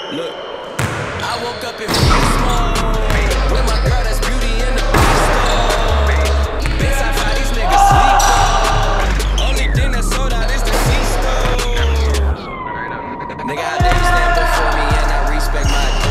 Look, I woke up in smoke with my girl that's beauty in the beast. Bitch, I find these niggas sleep though. Only thing that's sold out is the C-store. Nigga, I didn't stand before me and I respect my